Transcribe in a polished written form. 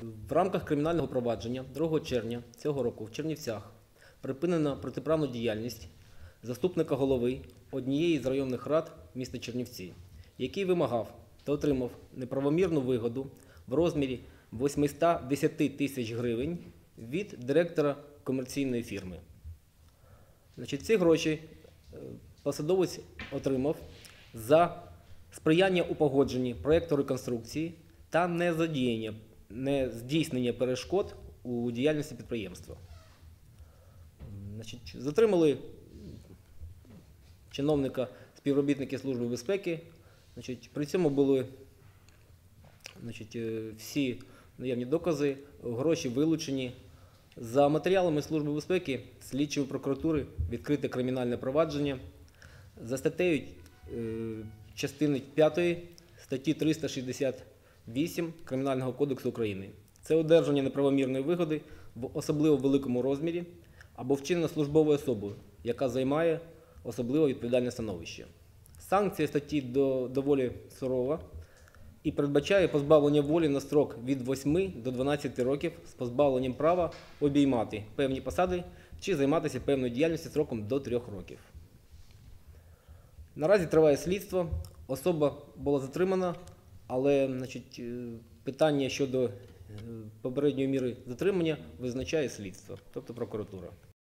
В рамках кримінального провадження 2 червня цього року в Чернівцях припинено протиправну діяльність заступника голови однієї з районних рад міста Чернівці, який вимагав та отримав неправомірну вигоду в розмірі 810 тисяч гривень від директора комерційної фірми. Ці гроші посадовець отримав за сприяння у погодженні проєкту реконструкції та нездійснення перешкод у діяльності підприємства. Затримали чиновника співробітники Служби безпеки. При цьому були всі наявні докази, гроші вилучені. За матеріалами Служби безпеки слідчої прокуратури відкрите кримінальне провадження за статтею частини 5 статті 368 Кримінального кодексу України. Це одержання неправомірної вигоди в особливо великому розмірі або вчинено службовою особою, яка займає особливо відповідальне становище. Санкція статті доволі сурова і передбачає позбавлення волі на строк від 8 до 12 років з позбавленням права обіймати певні посади чи займатися певною діяльністю строком до 3 років. Наразі триває слідство, особа була затримана, але питання щодо попередньої міри затримання визначає слідство, тобто прокуратура.